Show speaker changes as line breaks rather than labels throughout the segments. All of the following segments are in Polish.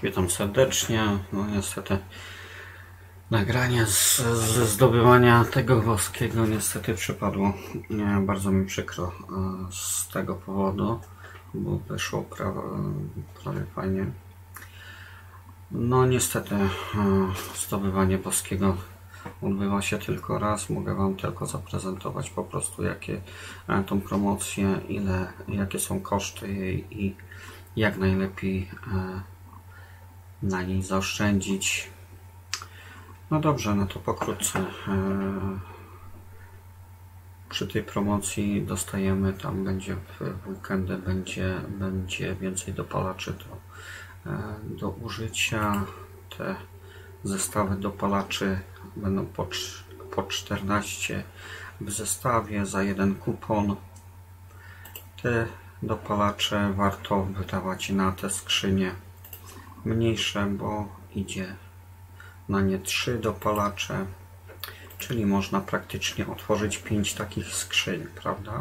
Witam serdecznie. No niestety nagranie ze zdobywania tego woskiego niestety przypadło. Bardzo mi przykro z tego powodu, bo wyszło prawie fajnie. No niestety zdobywanie woskiego odbywa się tylko raz. Mogę Wam tylko zaprezentować po prostu tą promocję, jakie są koszty jej i jak najlepiej na niej zaoszczędzić. No dobrze, no to pokrótce. Przy tej promocji dostajemy, tam będzie w weekendy będzie więcej dopalaczy do użycia. Te zestawy dopalaczy będą po 14 w zestawie za jeden kupon. Te dopalacze warto wydawać na te skrzynie mniejsze, bo idzie na nie 3 dopalacze, czyli można praktycznie otworzyć 5 takich skrzyń, prawda?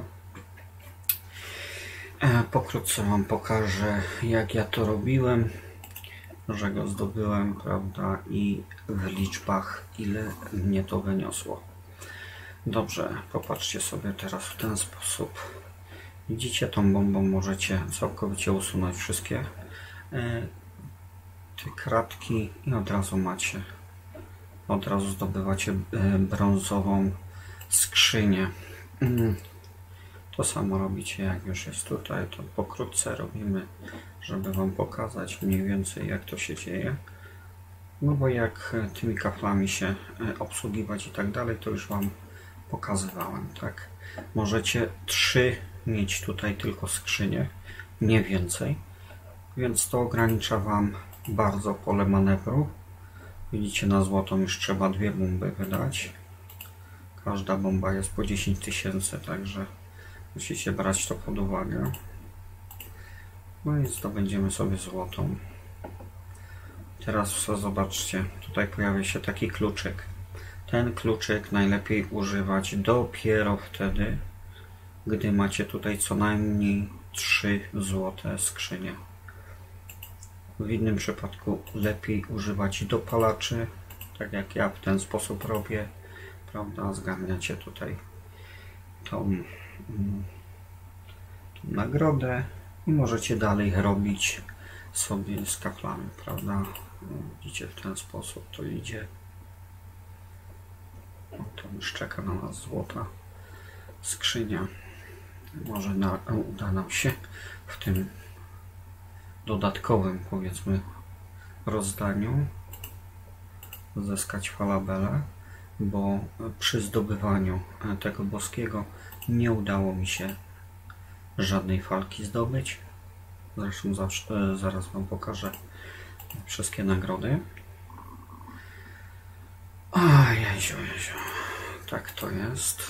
Pokrótce Wam pokażę, jak ja to robiłem, że go zdobyłem, prawda, i w liczbach, ile mnie to wyniosło. Dobrze, popatrzcie sobie teraz w ten sposób. Widzicie, tą bombą możecie całkowicie usunąć wszystkie te kratki i od razu zdobywacie brązową skrzynię. To samo robicie, jak już jest tutaj. To pokrótce robimy, żeby Wam pokazać mniej więcej, jak to się dzieje. No bo jak tymi kaflami się obsługiwać i tak dalej, to już Wam pokazywałem, tak? Możecie 3 mieć tutaj tylko skrzynie, nie więcej, więc to ogranicza Wam bardzo pole manewru. Widzicie, na złotą już trzeba 2 bomby wydać. Każda bomba jest po 10 000, także musicie brać to pod uwagę. No i zdobędziemy sobie złotą. Teraz zobaczcie, tutaj pojawia się taki kluczyk. Ten kluczyk najlepiej używać dopiero wtedy, gdy macie tutaj co najmniej 3 złote skrzynie. W innym przypadku lepiej używać dopalaczy, tak jak ja w ten sposób robię, prawda? Zgarniacie tutaj tą nagrodę i możecie dalej robić sobie z kaflami, prawda? Widzicie, w ten sposób to idzie. To już czeka na nas złota skrzynia. Może uda nam się w tym dodatkowym, powiedzmy, rozdaniu zyskać falabelę, bo przy zdobywaniu tego boskiego nie udało mi się żadnej falki zdobyć. Zresztą zaraz Wam pokażę wszystkie nagrody. Jeziu. Tak to jest.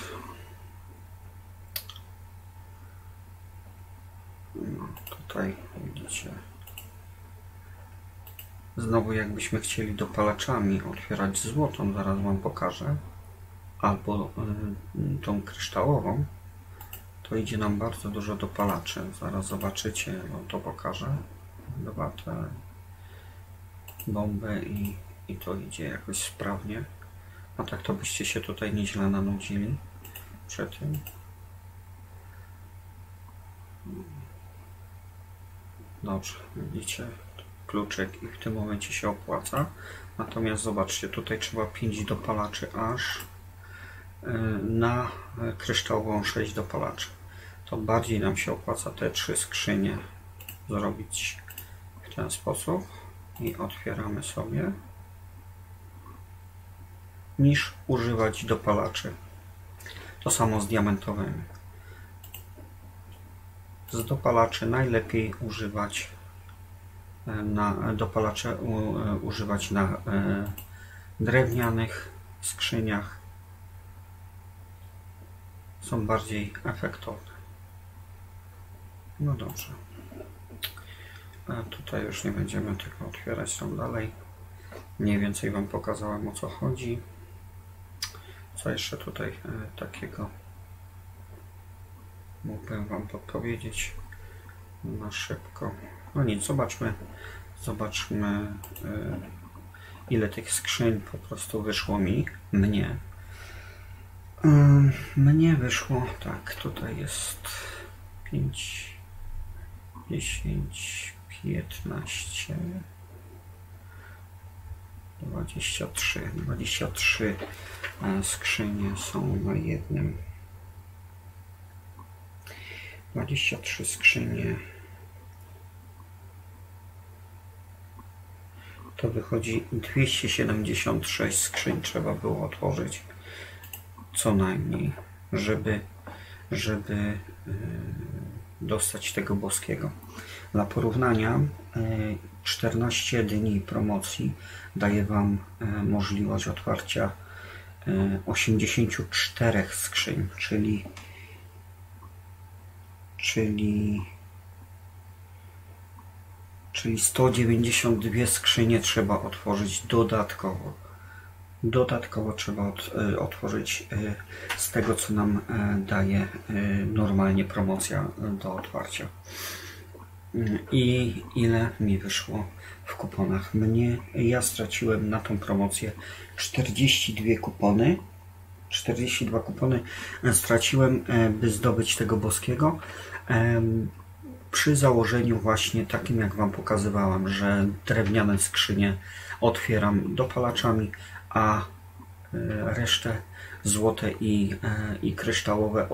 No, tutaj widzicie. Znowu jakbyśmy chcieli dopalaczami otwierać złotą, zaraz Wam pokażę, albo tą kryształową, to idzie nam bardzo dużo dopalaczy. Zaraz zobaczycie, Wam to pokażę. 2 te bomby i to idzie jakoś sprawnie. A tak to byście się tutaj nieźle nanudzili przy tym. Dobrze, widzicie, kluczyk i w tym momencie się opłaca. Natomiast zobaczcie, tutaj trzeba 5 dopalaczy aż na kryształową 6 dopalaczy. To bardziej nam się opłaca te 3 skrzynie zrobić w ten sposób i otwieramy sobie, niż używać dopalaczy. To samo z diamentowymi. Z dopalaczy najlepiej używać używać na drewnianych skrzyniach. Są bardziej efektowne. No dobrze. Tutaj już nie będziemy tego otwierać tam dalej. Mniej więcej Wam pokazałem, o co chodzi. Co jeszcze tutaj takiego mógłbym Wam podpowiedzieć na szybko. No nic, zobaczmy zobaczmy, ile tych skrzyń po prostu wyszło mnie. Mnie wyszło, tak, tutaj jest 5, 10, 15, 23 skrzynie są na jednym. 23 skrzynie. To wychodzi 276 skrzyń trzeba było otworzyć. Co najmniej, żeby dostać tego boskiego. Dla porównania 14 dni promocji daje Wam możliwość otwarcia 84 skrzyń, czyli 192 skrzynie trzeba otworzyć dodatkowo. Dodatkowo trzeba otworzyć z tego, co nam daje normalnie promocja do otwarcia. I ile mi wyszło w kuponach? Ja straciłem na tą promocję 42 kupony. 42 kupony straciłem, by zdobyć tego boskiego. Przy założeniu właśnie takim, jak Wam pokazywałem, że drewniane skrzynie otwieram dopalaczami, a resztę złote i kryształowe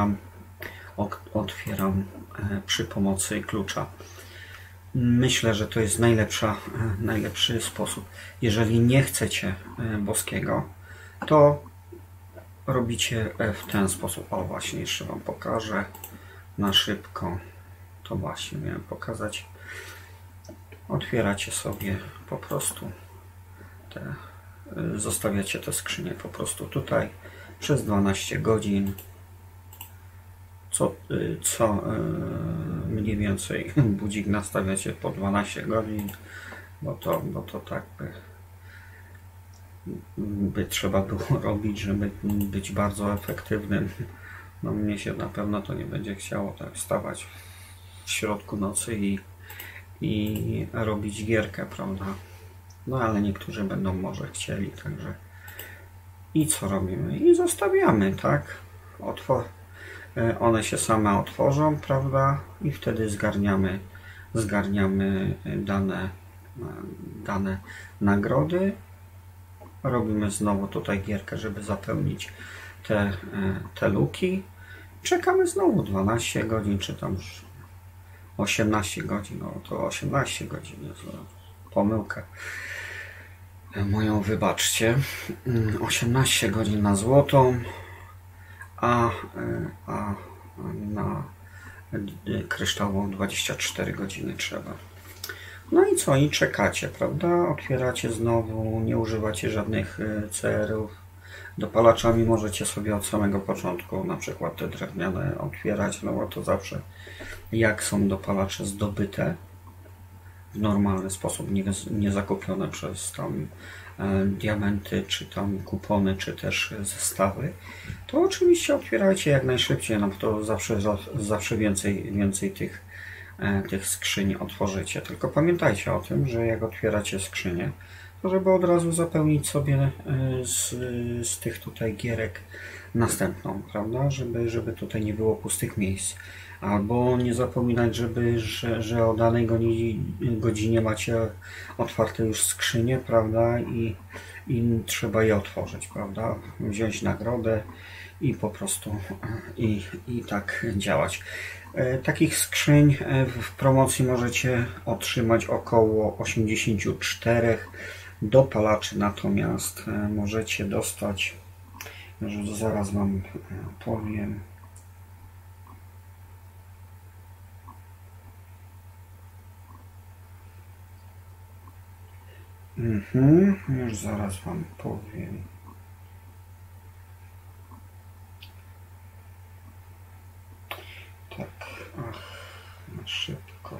otwieram przy pomocy klucza. Myślę, że to jest najlepszy sposób. Jeżeli nie chcecie boskiego, to robicie w ten sposób. O, właśnie jeszcze Wam pokażę na szybko. To właśnie miałem pokazać. Otwieracie sobie po prostu zostawiacie te skrzynie po prostu tutaj przez 12 godzin. Co mniej więcej budzik nastawiacie po 12 godzin, bo to tak by trzeba było robić, żeby być bardzo efektywnym. No mnie się na pewno to nie będzie chciało tak wstawać w środku nocy i robić gierkę, prawda? No ale niektórzy będą może chcieli, także i co robimy? I zostawiamy, tak? One się same otworzą, prawda? I wtedy zgarniamy dane nagrody. Robimy znowu tutaj gierkę, żeby zapełnić te luki. Czekamy znowu 12 godzin, czy tam już 18 godzin. No to 18 godzin jest pomyłkę moją, wybaczcie. 18 godzin na złotą, a na kryształową 24 godziny trzeba. No i co? I czekacie, prawda? Otwieracie znowu, nie używacie żadnych CR-ów. Dopalaczami możecie sobie od samego początku na przykład te drewniane otwierać, no bo to zawsze jak są dopalacze zdobyte w normalny sposób, nie zakupione przez tam diamenty, czy tam kupony, czy też zestawy, to oczywiście otwierajcie jak najszybciej, no bo to zawsze więcej tych skrzyń otworzycie. Tylko pamiętajcie o tym, że jak otwieracie skrzynię, to żeby od razu zapełnić sobie z tych tutaj gierek następną, prawda? Żeby tutaj nie było pustych miejsc. Albo nie zapominać, że o danej godzinie macie otwarte już skrzynie, prawda? I trzeba je otworzyć, prawda? Wziąć nagrodę i po prostu i tak działać. Takich skrzyń w promocji możecie otrzymać około 84. Dopalaczy natomiast możecie dostać, że zaraz Wam powiem. Już zaraz Wam powiem. Tak, na szybko.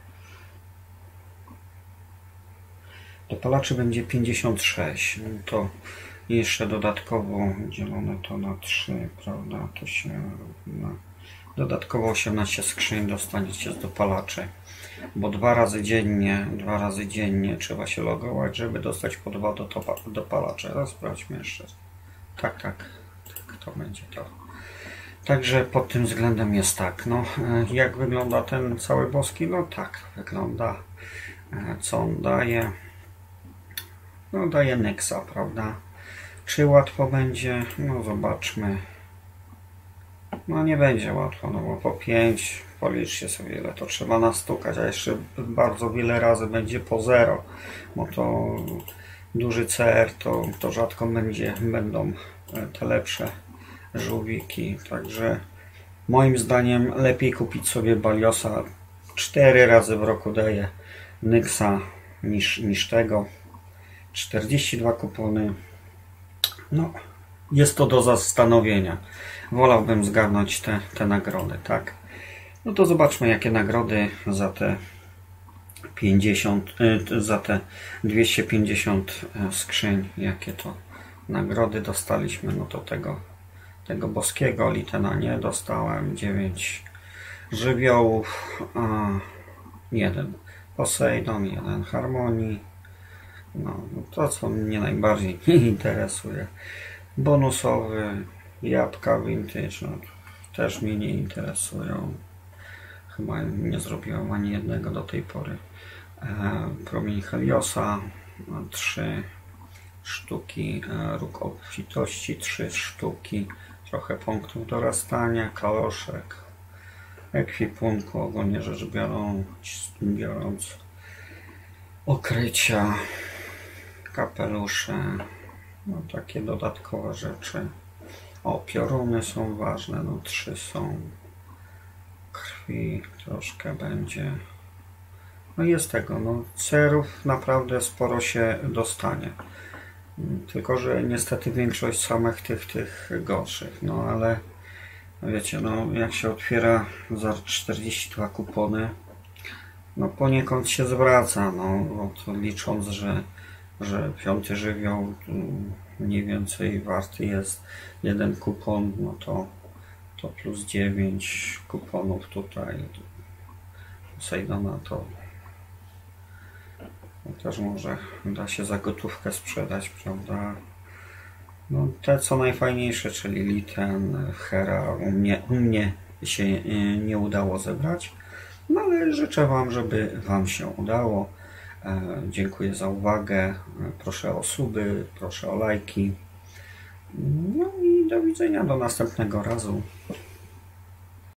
Dopalaczy będzie 56, to jeszcze dodatkowo dzielone to na 3, prawda, to się równa Dodatkowo 18 skrzyń dostaniecie z dopalaczy, bo dwa razy dziennie trzeba się logować, żeby dostać po 2 dopalacze. Teraz sprawdźmy jeszcze. Tak, to będzie to. Także pod tym względem jest tak. No, jak wygląda ten cały boski? No tak wygląda. Co on daje? No daje Nyxa, prawda? Czy łatwo będzie? No zobaczmy. No nie będzie łatwo, no bo po 5 policzcie sobie, ile to trzeba nastukać, a jeszcze bardzo wiele razy będzie po 0, bo to duży CR to rzadko będą te lepsze żółwiki, także moim zdaniem lepiej kupić sobie Baliosa. 4 razy w roku daje Nyxa niż tego. 42 kupony. No, jest to do zastanowienia. Wolałbym zgarnąć te nagrody, tak? No to zobaczmy, jakie nagrody za te 250 skrzyń, jakie to nagrody dostaliśmy. No to tego boskiego Litena nie dostałem. 9 żywiołów, 1 Poseidon, 1 Harmonii. No to, co mnie najbardziej interesuje. Bonusowy, jabłka vintage, no, też mnie nie interesują. Chyba nie zrobiłem ani jednego do tej pory. Promień Heliosa, 3 sztuki. Róg obfitości, 3 sztuki. Trochę punktów dorastania, kaloszek, ekwipunku, ogólnie rzecz biorąc, okrycia, kapelusze, no takie dodatkowe rzeczy. O, pioruny są ważne, no 3 są. Krwi troszkę będzie. No jest tego, no cerów naprawdę sporo się dostanie. Tylko że niestety większość samych tych gorszych, no ale wiecie, no jak się otwiera za 42 kupony, no poniekąd się zwraca, no to licząc, że 5. żywioł mniej więcej warty jest 1 kupon, no to plus 9 kuponów tutaj. Poseidona to też może da się za gotówkę sprzedać, prawda? No te co najfajniejsze, czyli Liten, Hera, u mnie się nie udało zebrać, no ale życzę Wam, żeby Wam się udało. Dziękuję za uwagę, proszę o suby, proszę o lajki, no i do widzenia do następnego razu.